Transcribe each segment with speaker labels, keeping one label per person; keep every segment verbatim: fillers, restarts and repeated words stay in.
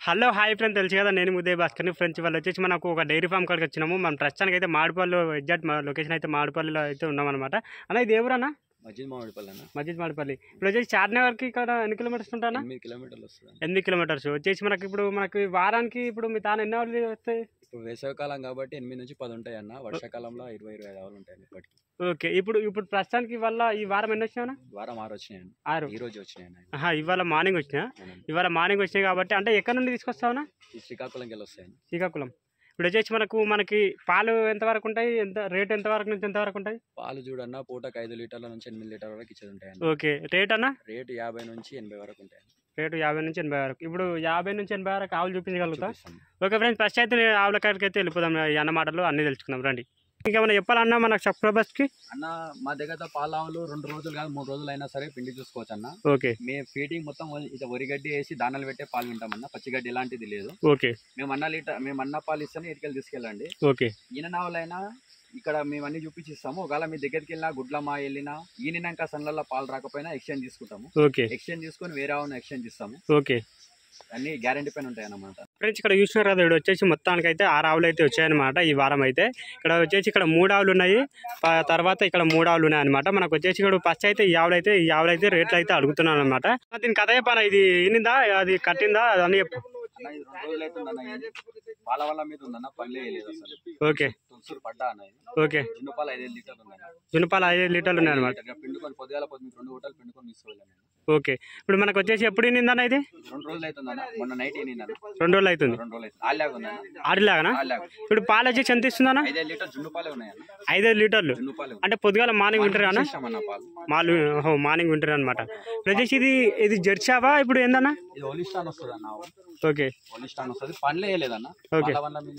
Speaker 1: Hello hi friend, తెలుసు కదా నేను ఉదయ్ భాస్కర్ని. ఫ్రెండ్స్ వాళ్ళు వచ్చేసి మనకు ఒక డైరీ ఫామ్ కాడికి వచ్చినాము. మనం ప్రస్తుతానికి అయితే మామిడిపల్లి ఎగ్జాక్ట్ లొకేషన్ అయితే మామిడిపల్లిలో అయితే ఉన్నామన్నమాట. అన్న ఇది ఎవరన్నా?
Speaker 2: మస్జిద్ మామిడిపల్లి అన్న.
Speaker 1: మస్జిద్ మామిడిపల్లి. ఇప్పుడు వచ్చేసి చార్నగర్కి ఇక్కడ ఎన్ని కిలోమీటర్స్ ఉంటానా?
Speaker 2: ఎనిమిది కిలోమీటర్లు వస్తుంది.
Speaker 1: ఎనిమిది కిలోమీటర్స్ వచ్చేసి మనకి ఇప్పుడు మనకి వారానికి ఇప్పుడు మీ తాను ఎన్ని అవర్లు వస్తాయి?
Speaker 2: ఇప్పుడు వేసవికాలం కాబట్టి ఎనిమిది నుంచి పది ఉంటాయి అన్న. వర్షాకాలంలో ఇరవై ఇరవై ఐదు అవర్లు ఉంటాయి ఇప్పటికి.
Speaker 1: ఓకే, ఇప్పుడు ఇప్పుడు ప్రస్తుతానికి వల్ల ఈ వారం ఎన్ని వచ్చినా?
Speaker 2: వారం ఆరు వచ్చినాయి.
Speaker 1: ఆరు
Speaker 2: ఈ రోజు వచ్చినాయి.
Speaker 1: ఇవాళ మార్నింగ్ వచ్చినా ఇవాళ మార్నింగ్ వచ్చినాయి కాబట్టి అంటే ఎక్కడ నుండి తీసుకొస్తావునా?
Speaker 2: ఈ శ్రీకాకుళంకి వెళ్ళి వస్తాయి.
Speaker 1: శ్రీకాకుళం. ఇప్పుడు వచ్చేసి మనకు మనకి పాలు ఎంతవరకు ఉంటాయి? ఎంత రేట్ ఎంతవరకు నుంచి ఎంతవరకు ఉంటాయి?
Speaker 2: పాలు చూడన్నా పూటకు ఐదు లీటర్ల నుంచి ఎనిమిది లీటర్ల వరకు ఇచ్చేది ఉంటాయి.
Speaker 1: ఓకే, రేట్ అన్న?
Speaker 2: రేటు యాభై నుంచి ఎనభై వరకు ఉంటాయి.
Speaker 1: రేటు యాభై నుంచి ఎనభై వరకు. ఇప్పుడు యాభై నుంచి ఎనభై వరకు ఆవులు చూపించగలుగుతా. ఓకే ఫ్రెండ్స్, ఫస్ట్ అయితే నేను ఆవుల కాడికి అయితే వెళ్ళిపోదాం. ఈ అన్న మాటలు అన్నీ తెలుసుకుందాం రండి. ఇంకేమైనా చెప్పాలన్నా మన సబ్స్క్రైబర్స్కి?
Speaker 2: అన్న మా దగ్గర పాలు ఆవులు రెండు రోజులు కాదు మూడు రోజులు అయినా సరే పిండి చూసుకోవచ్చు అన్న.
Speaker 1: ఓకే,
Speaker 2: మేము ఫీడింగ్ మొత్తం ఇట్లా వరిగడ్డి వేసి దానాలు పెట్టే పాలు వింటామన్న. పచ్చిగడ్డి ఎలాంటిది లేదు.
Speaker 1: ఓకే,
Speaker 2: మేము అన్న లీటర్ మేము అన్న పాలు ఇస్తాను, ఇటుకెళ్ళి తీసుకెళ్ళండి.
Speaker 1: ఓకే,
Speaker 2: ఈయన నావలైనా ఇక్కడ మేము అన్ని చూపించిస్తాము. ఒకవేళ మీ దగ్గరికి వెళ్ళినా గుడ్లమా వెళ్ళినా ఈయనక సన్లలో పాలు రాకపోయినా ఎక్స్చేంజ్ తీసుకుంటాము.
Speaker 1: ఓకే,
Speaker 2: ఎక్స్చేంజ్ తీసుకొని వేరే ఆవును ఎక్స్చేంజ్ ఇస్తాము.
Speaker 1: ఓకే,
Speaker 2: అన్ని గ్యారంటీ పైన ఉంటాయి అన్నమాట.
Speaker 1: ఫ్రెండ్స్ ఇక్కడ చూసినారు కదా, ఇక్కడ వచ్చేసి మొత్తానికి అయితే ఆరు ఆవులు అయితే వచ్చాయన్నమాట ఈ వారం అయితే. ఇక్కడ వచ్చేసి ఇక్కడ మూడు ఆవులు ఉన్నాయి, తర్వాత ఇక్కడ మూడు ఆవులు ఉన్నాయి అనమాట. మనకు వచ్చేసి ఇక్కడ ఫస్ట్ అయితే ఈ ఆవులు అయితే ఈ ఆవులు అయితే రేట్లు అయితే అడుగుతున్నాను అనమాట. దీని కథ చెప్పాను, ఇది ఈనిందా అది కట్టిందా అని చెప్పు.
Speaker 2: అన్న ఇది రెండు రోజులు అయితే ఉందన్న. పాల వల్ల మీద ఉందన్న, పని లేదు అసలు.
Speaker 1: ఓకే,
Speaker 2: తులసూరు పడ్డా అన్న.
Speaker 1: ఓకే,
Speaker 2: జున్నుపాలు ఐదు లీటర్లు ఉందన్న.
Speaker 1: జున్నుపాలు ఐదు లీటర్లు ఉన్నాయి అనమాట.
Speaker 2: పిండుకొని పొద్దుగాల పొద్దు రెండు హోటల్ పిండుకొని తీసుకోవాలి.
Speaker 1: ఓకే, ఇప్పుడు మనకు వచ్చేసి ఎప్పుడు ఈనిందన్న ఇది?
Speaker 2: రెండు రోజులు అవుతుందన్న. మొన్న నైట్ ఈనిందన్న.
Speaker 1: రెండు రోజులు అవుతుంది.
Speaker 2: రెండు రోజులు అవుతుంది. ఆడలాగా ఉందన్న.
Speaker 1: ఆడిలాగానా? ఇప్పుడు పాలు వచ్చేసి ఎంత ఇస్తుందన్న?
Speaker 2: ఐదు లీటర్ జున్నుపాలే ఉన్నాయన్న.
Speaker 1: ఐదు లీటర్లు
Speaker 2: జున్నుపాలు
Speaker 1: అంటే పొద్దుగాల మార్నింగ్ వింటారా అన్న?
Speaker 2: పాలు
Speaker 1: మాలు మార్నింగ్ వింటారు అనమాట. ఇప్పుడు వచ్చేసి ఇది ఇది జెర్సావా ఇప్పుడు ఏందన్నా?
Speaker 2: ఇది ఒలిస్టాన్ వస్తుంది అన్న.
Speaker 1: ఓకే,
Speaker 2: ఒలిస్టాన్ వస్తుంది. పనిలే వేయలేదన్న.
Speaker 1: ఓకే,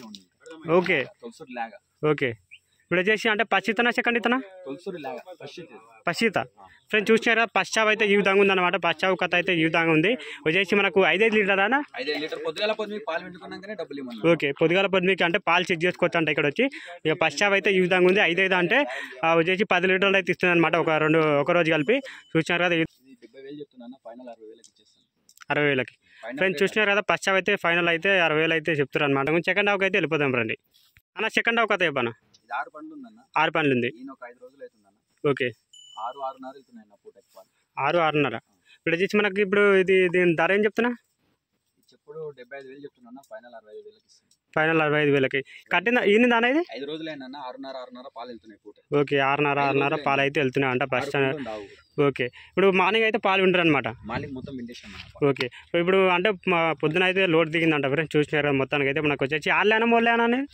Speaker 1: ఓకే,
Speaker 2: తులసూరు లాగా.
Speaker 1: ఓకే. ఇప్పుడు వచ్చేసి అంటే పచ్చితనా సెకండ్ ఇతనా?
Speaker 2: తులసూరు లాగా
Speaker 1: పచ్చిత. ఫ్రెండ్స్ చూసినారా, పశ్చావ్ అయితే ఈ విధంగా ఉందన్నమాట. పశ్చావ్ కథ అయితే ఈ విధంగా ఉంది. వచ్చేసి మనకు ఐదైదు లీటరా?
Speaker 2: ఐదైదు లీటర్ పొద్దుగాల పొద్దు పాలు వింటున్నాకనే డబ్బులు ఇవ్వాలి.
Speaker 1: ఓకే, పొద్దుగాల పొద్దుకి అంటే పాలు చెక్ చేసుకోవచ్చు అంట ఇక్కడ వచ్చి. ఇక పశ్చావ్ అయితే ఈ విధంగా ఉంది. ఐదైదు అంటే వచ్చేసి పది లీటర్లు అయితే ఇస్తుంది అనమాట ఒక రెండు ఒక రోజు కలిపి. చూసినారు కదా,
Speaker 2: డెబ్బై వేలు చెప్తున్నా, ఫైనల్ అరవై వేలకి ఇచ్చేస్తాను.
Speaker 1: అరవై వేలకి. ఫ్రెండ్స్ చూసినారు కదా, పశ్చావ్ అయితే ఫైనల్ అయితే అరవై వేలు అయితే చెప్తారు అనమాట. సెకండ్ హాఫ్కి అయితే వెళ్ళిపోదాం రండి అన్న. సెకండ్ హాఫ్ కథ చెప్పనా?
Speaker 2: ఆరు పండ్లు ఉందన్న.
Speaker 1: ఆరు పండ్లు ఉంది.
Speaker 2: ఒక ఐదు రోజులు అవుతుందన్న.
Speaker 1: ఓకే,
Speaker 2: ఆరు ఆరున్నర వెళ్తున్నాయి అన్న పూట ఎక్కువ.
Speaker 1: ఆరు ఆరున్నర. ఇప్పుడు వచ్చేసి మనకి ఇప్పుడు ఇది దీని ధర ఏం చెప్తున్నా?
Speaker 2: చెప్పుడు డెబ్బై ఐదు వేలు చెప్తున్నా, ఫైనల్ అరవై ఐదు వేలకి ఇస్తాను.
Speaker 1: ఫైనల్ అరవై ఐదు వేలకి కట్టిందా ఈయన దాని? ఇది
Speaker 2: ఐదు రోజులు అయినా ఆరున్నర ఆరున్నర పాలు వెళ్తున్నాయి పూట.
Speaker 1: ఓకే, ఆరున్నర ఆరున్నర పాలు అయితే వెళ్తున్నాయి అంట ఫస్ట్. ఓకే, ఇప్పుడు మార్నింగ్ అయితే పాలు వింటారు అనమాట.
Speaker 2: మార్నింగ్ మొత్తం వింటేసాం.
Speaker 1: ఓకే, ఇప్పుడు అంటే పొద్దున అయితే లోడ్ దిగిందంట. ఫ్రెండ్స్ చూసినారు మొత్తానికి అయితే మనకు వచ్చేసి ఆడలేనా మోలేనా అనేది?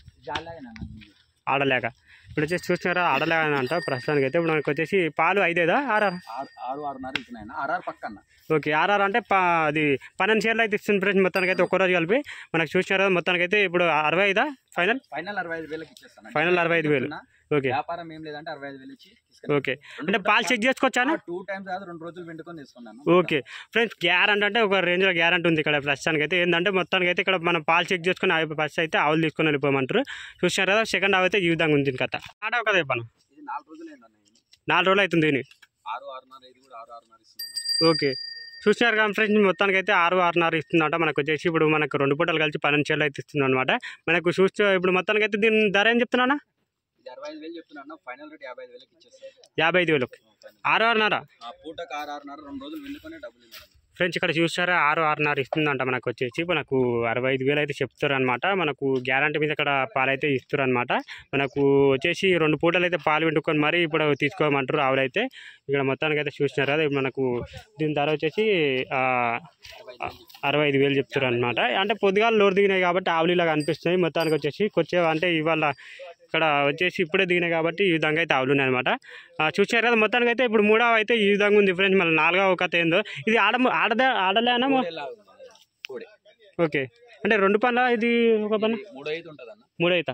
Speaker 1: ఆడలేక. ఇప్పుడు వచ్చేసి చూసినారా, ఆడలేక అంట ప్రస్తుతానికి అయితే. ఇప్పుడు మనకు వచ్చేసి పాలు ఐదేదా ఆర్ఆర్?
Speaker 2: ఆరు ఆరున్నర వెళ్తున్నాయి ఆర్ఆర్ పక్కన.
Speaker 1: ఓకే, ఆర్ఆర్ అంటే అది పన్నెండు షేర్లు అయితే ఇస్తుంది ఫ్రెండ్స్ మొత్తానికి అయితే ఒక్కరోజు కలిపి. మనకు చూసినారా మొత్తానికి అయితే ఇప్పుడు అరవై ఐదా ఫైనల్?
Speaker 2: ఫైనల్ అరవై ఐదు వేలకి ఇచ్చేస్తాను.
Speaker 1: ఫైనల్ అరవై ఐదు వేలు. ఓకే,
Speaker 2: వ్యాపారం ఏం లేదంటే అరవై ఐదు వేలు ఇచ్చి.
Speaker 1: ఓకే, అంటే పాలు చెక్ చేసుకోవచ్చా?
Speaker 2: టూ టైమ్స్ కాదు, రెండు రోజులు వెంటుకొని తీసుకున్నాను.
Speaker 1: ఓకే ఫ్రెండ్స్, గ్యారంటీ అంటే ఒక రేంజ్లో గ్యారంటీ ఉంది ఇక్కడ ప్రస్తుతానికి అయితే. ఏంటంటే మొత్తానికి అయితే ఇక్కడ మనం పాలు చెక్ చేసుకుని ఫస్ట్ అయితే ఆవులు తీసుకొని వెళ్ళిపోమంటారు. చూసినారు కదా, సెకండ్ ఆవు అయితే ఈ విధంగా ఉంది కథ. ఆట ఒక చెప్పాను,
Speaker 2: ఇది నాలుగు రోజులు
Speaker 1: నాలుగు రోజులు అవుతుంది.
Speaker 2: ఆరు ఆరున్నర ఇది కూడా ఆరు ఆరున్నర ఇస్తున్నాను.
Speaker 1: ఓకే, చూసినారు కదా ఫ్రెండ్స్, మొత్తానికి అయితే ఆరు ఆరున్నర ఇస్తుందంట. మనకు వచ్చేసి ఇప్పుడు మనకు రెండు పూటలు కలిసి పన్నెండు షేర్లు అయితే ఇస్తుంది అనమాట. మనకు చూస్తే ఇప్పుడు మొత్తానికి అయితే దీని ధర ఏం చెప్తున్నా?
Speaker 2: అరవై ఐదు వేలు చెప్తున్నా, ఫైనల్ రేట్ యాభై ఐదు వేలకి ఇచ్చేస్తాను.
Speaker 1: యాభై ఐదు వేలకు ఆరు ఆరున్నర
Speaker 2: పూటకు ఆరు ఆరున్నర రెండు రోజులు వెండుకొని డబ్బులు ఇవ్వాలి.
Speaker 1: ఫ్రెండ్స్ ఇక్కడ చూసారా, ఆరు ఆరున్నర ఇస్తుందంట. మనకు వచ్చేసి మనకు అరవై ఐదు వేలు అయితే చెప్తారు అనమాట. మనకు గ్యారంటీ మీద ఇక్కడ పాలు అయితే ఇస్తారు అనమాట. మనకు వచ్చేసి రెండు పూటలు అయితే పాలు వండుకొని మరి ఇప్పుడు తీసుకోమంటారు ఆవులు అయితే. ఇక్కడ మొత్తానికి అయితే చూసినారు కదా, మనకు దీని ధర వచ్చేసి అరవై ఐదు వేలు చెప్తారు అనమాట. అంటే పొద్దుగాల లోడ్ దిగినాయి కాబట్టి ఆవులు ఇలాగా అనిపిస్తున్నాయి. మొత్తానికి వచ్చేసి కొచ్చే అంటే ఇవాళ ఇక్కడ వచ్చేసి ఇప్పుడే దిగినాయి కాబట్టి ఈ విధంగా అయితే ఆవులు ఉన్నాయి అనమాట. చూసారు కదా, మొత్తానికి అయితే ఇప్పుడు మూడవ అయితే ఈ విధంగా ఉంది ఫ్రెండ్స్. మళ్ళీ నాలుగవ కథ ఏందో, ఇది ఆడ ఆడదా ఆడలేనా? ఓకే, అంటే రెండు పనుల ఇది ఒక పని మూడు అవుతా?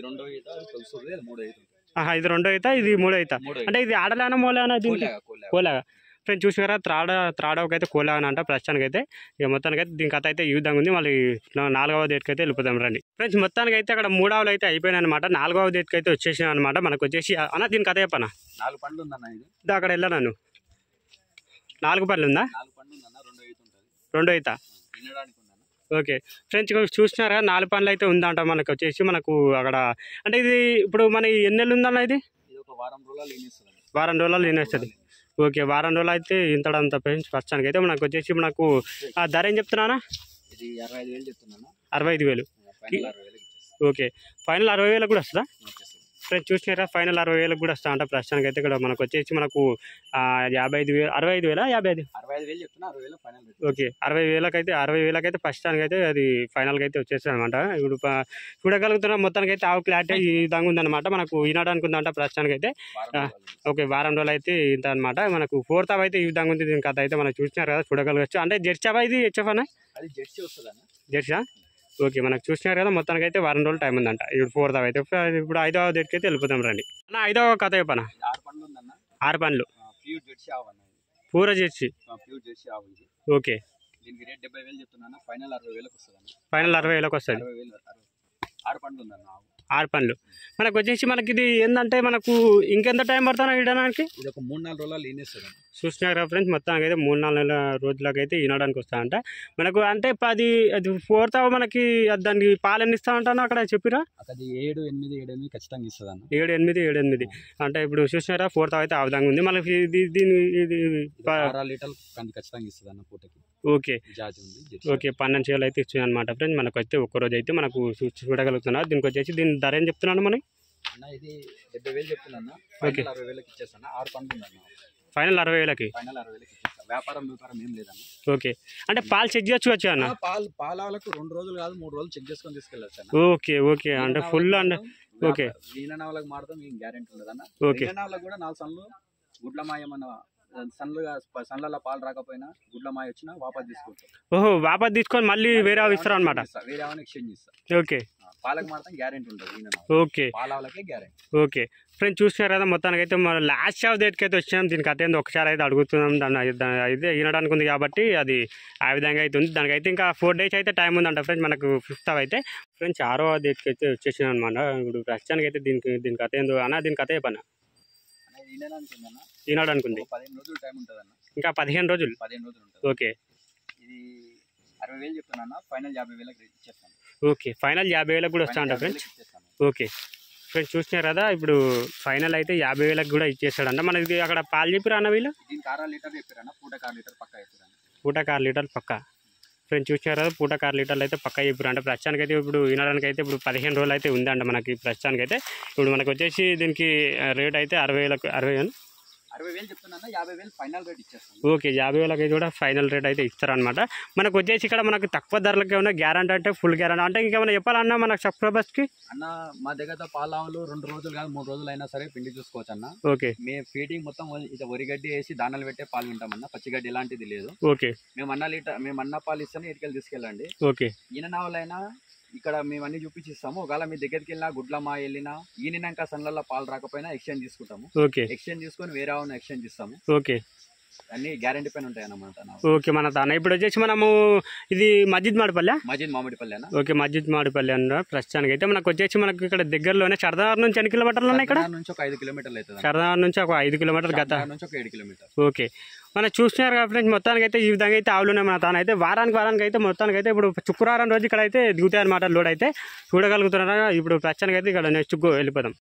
Speaker 1: ఇది రెండు అవుతా, ఇది మూడు అవుతా. అంటే ఇది ఆడలేనా మోలేనా? దీనికి కోలాగా. ఫ్రెండ్స్ చూసినారా, త్రాడ త్రాడవకి అయితే కోలాగా అంట ప్రస్తుతానికి అయితే. ఇక మొత్తానికి అయితే దీని కథ అయితే ఈ విధంగా ఉంది. మళ్ళీ నాలుగవ డేట్కి అయితే వెళ్ళిపోతాం రండి. ఫ్రెండ్స్ మొత్తానికి అయితే అక్కడ మూడవలు అయితే అయిపోయినాయి అనమాట. నాలుగవ డేట్కి అయితే వచ్చేసినా అనమాట. మనకు వచ్చేసి అన్న దీని కథ చెప్పనా?
Speaker 2: నాలుగు పండ్లు ఉందన్న. ఇది
Speaker 1: అక్కడ వెళ్ళా నన్ను నాలుగు పళ్ళు ఉందా?
Speaker 2: నాలుగు పండ్లు ఉందన్న, రెండు అయితే ఉంటుంది.
Speaker 1: రెండు అవుతా? ఓకే ఫ్రెండ్స్ ఇక్కడ చూసినారా నాలుగు పనులు అయితే ఉందంట మనకు వచ్చేసి మనకు అక్కడ అంటే ఇది ఇప్పుడు మన ఎన్ని నెలలు ఉందన్న ఇది
Speaker 2: ఇది ఒక వారం రోజులు లేనిస్తుంది
Speaker 1: వారం రోజులు తినేస్తుంది ఓకే వారం రోజులు అయితే ఇంతడంత ఫ్రెండ్స్ ప్రస్తుతానికి అయితే మనకు వచ్చేసి మనకు ఆ ధర ఏం చెప్తున్నానా
Speaker 2: ఇది అరవై ఐదు వేలు చెప్తున్నాను
Speaker 1: అరవై ఐదు వేలు
Speaker 2: ఫైనల్ అరవై వేలకు ఇచ్చేస్తాను
Speaker 1: ఓకే ఫైనల్ అరవై వేలకు కూడా వస్తుందా
Speaker 2: వచ్చేస్తుంది
Speaker 1: ఫ్రెండ్స్ చూసినారా ఫైనల్ అరవై వేలకు కూడా వస్తా అంట ప్రస్తుతానికి అయితే ఇక్కడ మనకు వచ్చేసి మనకు యాభై ఐదు వేలు అరవై ఐదు వేలా యాభై ఐదు
Speaker 2: అరవై ఐదు వేలు చెప్తున్నా అరవై వేలు ఫైనల్
Speaker 1: ఓకే అరవై వేలకైతే అరవై వేలకైతే ప్రస్తుతానికి అయితే అది ఫైనల్గా అయితే వచ్చేస్తుంది అనమాట ఇప్పుడు ప- చూడగలుగుతున్నా మొత్తానికి అయితే ఆవు క్లారిటీ ఈ విధంగా ఉందన్నమాట మనకు ఈనాడానికి ఉందంట ప్రస్తుతానికి అయితే ఓకే వారం రోజులు అయితే ఇంత అనమాట మనకు ఫోర్త్ అవ అయితే ఈ విధంగా ఉంది దీని కథ అయితే మనం చూసినారు కదా చూడగలగచ్చు అంటే జెర్సీ అవ ఇది హెచ్ఎఫ్ అన్న
Speaker 2: అది జెర్సీ వస్తుందన్న
Speaker 1: జెర్సీ ఓకే మనకు చూసినారు కదా మొత్తానికి అయితే వారం రోజులు టైం ఉందంట ఇప్పుడు ఫోర్త్ అవ అయితే ఇప్పుడు ఐదవ డేట్కి అయితే వెళ్ళిపోతాం రండి అన్న ఐదవ కథ చెప్పనా
Speaker 2: ఇది ఆరు పండ్లు ఉందన్న
Speaker 1: ఆరు పనులు
Speaker 2: ప్యూర్ జెర్సీ ఆవు అన్న ఇది
Speaker 1: పూర జెర్సీ
Speaker 2: ప్యూర్ జెర్సీ ఆవు ఇది
Speaker 1: ఓకే
Speaker 2: దీనికి రేట్ డెబ్బై వేలు చెప్తున్నాను ఫైనల్ అరవై వేలకు వస్తుంది అన్న
Speaker 1: ఫైనల్ అరవై వేలకు వస్తుంది
Speaker 2: అరవై వేలు అరవై ఆరు పండ్లు ఉందన్న ఆవు
Speaker 1: ఆరు పనులు మనకు వచ్చేసి మనకి ఇది ఏంటంటే మనకు ఇంకెంత టైం పడుతున్నా ఇడడానికి
Speaker 2: ఇది ఒక మూడు నాలుగు రోజులు లేనిస్తుంది అన్న
Speaker 1: చూసినారు కదా ఫ్రెండ్స్ మొత్తానికి అయితే మూడు నాలుగు నెలల రోజులకి అయితే ఈనడానికి వస్తాయంట మనకు అంటే పది అది ఫోర్త్ అవ మనకి దానికి పాలు ఎన్ని ఇస్తా ఉంటాను అక్కడ చెప్పిరా
Speaker 2: అది ఏడు ఎనిమిది ఏడు ఎనిమిది ఖచ్చితంగా ఇస్తుంది అన్న
Speaker 1: ఏడు ఎనిమిది ఏడు ఎనిమిది అంటే ఇప్పుడు చూసినారా ఫోర్త్ అవ అయితే ఆ విధంగా ఉంది మనకి ఇది దీని ఇది ప-
Speaker 2: ఆరు లీటర్లు కంది ఖచ్చితంగా ఇస్తుంది అన్న పూటకి
Speaker 1: ఓకే
Speaker 2: జాతి ఉంది జెర్సీ.
Speaker 1: ఓకే పన్నెండు చేయాలు అయితే ఇచ్చాయి అనమాట ఫ్రెండ్స్ మనకు అయితే ఒక్కరోజు అయితే మనకు చూ- చూడగలుగుతున్నారు దీనికి వచ్చేసి దీని ధర ఏం చెప్తున్నాను మనం
Speaker 2: అన్న ఇది డెబ్బై వేలు చెప్తున్నా ఫైనల్ అరవై వేలకు ఇచ్చేస్తాను ఆరు పండ్లు ఉందన్న
Speaker 1: ఫైనల్ అరవై వేలకి
Speaker 2: ఫైనల్ అరవై వేలకు ఇచ్చేస్తాను వ్యాపారం వ్యాపారం ఏం లేదన్న
Speaker 1: ఓకే అంటే పాలు చెక్ చేసుకోవచ్చు అన్న
Speaker 2: ఆ పాలు పాలకు రెండు రోజులు కాదు మూడు రోజులు చెక్ చేసుకొని తీసుకెళ్ళచ్చు అన్న
Speaker 1: ఓకే ఓకే అంటే ఫుల్ అంటే ఓకే
Speaker 2: వీణనావలకు మాడతాం ఏం గ్యారెంటీ ఉండదు అన్న
Speaker 1: ఓకే
Speaker 2: వీణనావలకు కూడా నాలుగు సన్లు గుడ్ల మాయ మన సన్లుగా సన్లలో పాలు రాకపోయినా గుడ్ల మాయ వచ్చినా వాపస్ తీసుకుంటాం
Speaker 1: ఓహో వాపస్ తీసుకొని మళ్ళీ వేరే ఆవు ఇస్తారు అనమాట
Speaker 2: వేరే ఆవుని ఎక్స్చేంజ్ ఇస్తాం
Speaker 1: ఓకే
Speaker 2: పాలకు మాడతాం గ్యారెంటీ ఉంటుంది వీణనావ
Speaker 1: ఓకే
Speaker 2: పాలకే గ్యారెంటీ
Speaker 1: ఓకే ఫ్రెండ్స్ చూసినారు కదా మొత్తానికి అయితే మన లాస్ట్ ఆఫ్ డేట్కి అయితే వచ్చినాం దీనికి అయితే ఒకసారి అయితే అడుగుతున్నాం దాన్ని దాన్ని అయితే వినడానికి ఉంది కాబట్టి అది ఆ విధంగా అయితే ఉంది దానికైతే ఇంకా ఫోర్ డేస్ అయితే టైం ఉందంట ఫ్రెండ్స్ మనకు ఫిఫ్త్ అయితే ఫ్రెండ్స్ ఆరో డేట్కి అయితే వచ్చేసినాం అనమాట ఇప్పుడు ప్రస్తుతానికి అయితే దీనికి దీని కథ ఏందో అన్న దీని కథ చెప్పన్న
Speaker 2: అనేది వినడానికి ఉందన్న
Speaker 1: ఈనాడానికి ఉంది
Speaker 2: ఒక పదిహేను రోజులు టైం ఉంటుంది అన్న
Speaker 1: ఇంకా పదిహేను రోజులు
Speaker 2: పదిహేను రోజులు ఉంటుంది
Speaker 1: ఓకే
Speaker 2: ఇది అరవై వేలు చెప్తున్నా ఫైనల్ యాభై వేలకు ఇచ్చేస్తాను
Speaker 1: ఓకే ఫైనల్ యాభై వేలకు కూడా వస్తా అంట ఫ్రెండ్స్
Speaker 2: ఇచ్చేస్తాను
Speaker 1: ఓకే ఫ్రెండ్స్ చూసినారు కదా ఇప్పుడు ఫైనల్ అయితే యాభై వేలకు కూడా ఇచ్చేస్తాడంట మనకి అక్కడ పాలు చెప్పిరా అన్న వీళ్ళు
Speaker 2: దీనికి ఆరు లీటర్ చెప్పారన్న పూటకు ఆరు లీటర్ పక్క చెప్పారన్న
Speaker 1: పూటకు ఆరు లీటర్లు పక్క ఫ్రెండ్స్ చూసినారు కదా పూటకు ఆరు లీటర్లు అయితే పక్క చెప్పారు అంటే ప్రస్తుతానికి అయితే ఇప్పుడు వినడానికి అయితే ఇప్పుడు పదిహేను రోజులు అయితే ఉందంట మనకి ప్రస్తుతానికి అయితే ఇప్పుడు మనకు వచ్చేసి దీనికి రేట్ అయితే అరవై వేలకు అరవై వేలు
Speaker 2: అరవై వేలు చెప్తున్నా యాభై వేలు ఫైనల్ రేట్ ఇచ్చేస్తాను
Speaker 1: ఓకే యాభై వేలకి అయితే కూడా ఫైనల్ రేట్ అయితే ఇస్తారనమాట మనకు వచ్చేసి ఇక్కడ మనకు తక్కువ ధరలకు ఏమైనా గ్యారంటీ అంటే ఫుల్ గ్యారంటీ అంటే ఇంకేమైనా చెప్పాలన్నా మనకు సబ్స్క్రైబర్స్కి
Speaker 2: అన్న మా దగ్గర పాలావులు రెండు రోజులు కాదు మూడు రోజులు అయినా సరే పిండి చూసుకోవచ్చు అన్న
Speaker 1: ఓకే
Speaker 2: మేము ఫీడింగ్ మొత్తం ఇది వరిగడ్డి వేసి దానాలు పెట్టే పాలు వింటామన్న పచ్చిగడ్డి ఎలాంటిది లేదు
Speaker 1: ఓకే
Speaker 2: మేము అన్న లీటర్ మేము అన్న పాలు ఇస్తాను ఇటుకెళ్ళి తీసుకెళ్ళండి
Speaker 1: ఓకే
Speaker 2: ఈయననావులైనా ఇక్కడ మేము అన్ని చూపించిస్తాము ఒకవేళ మీ దగ్గరికి వెళ్ళినా గుడ్ల మా వెళ్ళినా ఈనినాక సన్లలో పాలు రాకపోయినా ఎక్స్చేంజ్ తీసుకుంటాము
Speaker 1: ఓకే
Speaker 2: ఎక్స్చేంజ్ తీసుకొని వేరే ఆవును ఎక్స్చేంజ్ ఇస్తాము
Speaker 1: ఓకే
Speaker 2: అన్ని గ్యారంటీ పైన ఉంటాయి అన్నమాట
Speaker 1: ఓకే మన తాన ఇప్పుడు వచ్చేసి మనము ఇది మస్జిద్ మాడిపల్లె
Speaker 2: మజిద్ మామిడిపల్లి అన్న
Speaker 1: ఓకే మస్జిద్ మాడిపల్లి అన్న ప్రస్తుతానికి అయితే మనకు వచ్చేసి మనకు ఇక్కడ దగ్గరలోనే సరదార్ నుంచి ఎన్ని కిలోమీటర్లు ఉన్నాయి ఇక్కడ
Speaker 2: నుంచి ఒక ఐదు కిలోమీటర్లు అవుతుంది
Speaker 1: సరదార్ నుంచి ఒక ఐదు కిలోమీటర్లు గత
Speaker 2: నుంచి ఒక ఏడు కిలోమీటర్
Speaker 1: ఓకే మనం చూస్తున్నారు కదా ఫ్రెండ్స్ మొత్తానికి అయితే ఈ విధంగా అయితే ఆవులు ఉన్నాయి మన తాను అయితే వారానికి వారానికి అయితే మొత్తానికి అయితే ఇప్పుడు శుక్రవారం రోజు ఇక్కడ అయితే దిగుతాయి అనమాట లోడ్ అయితే చూడగలుగుతున్నారా ఇప్పుడు ప్రస్తుతానికి అయితే ఇక్కడ నెక్స్ట్ వెళ్ళిపోదాం